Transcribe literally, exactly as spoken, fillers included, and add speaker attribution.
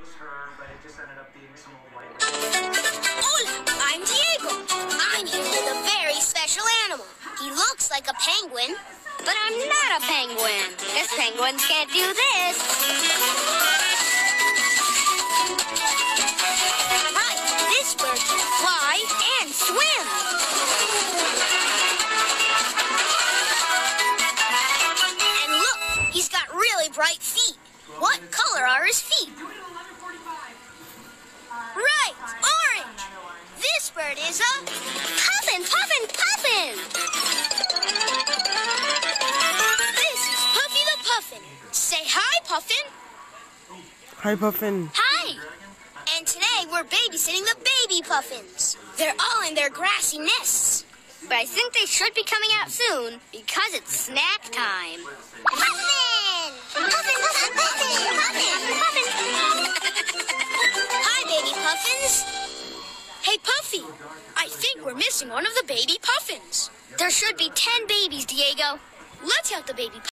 Speaker 1: Hola, I'm Diego. I'm here with a very special animal. He looks like a penguin, but I'm not a penguin, because penguins can't do this. Right, this bird can fly and swim. And look, he's got really bright feet. What color are his feet? Right, orange. This bird is a Puffin, Puffin, Puffin. This is Puffy the Puffin. Say hi, Puffin.
Speaker 2: Hi, Puffin.
Speaker 1: Hi. And today we're babysitting the baby Puffins. They're all in their grassy nests. But I think they should be coming out soon because it's snack time. Puffin! Puffin, Puffin, Puffin, Puffin, Puffin. Hi, baby Puffins. Hey, Puffy, I think we're missing one of the baby Puffins. There should be ten babies, Diego. Let's help the baby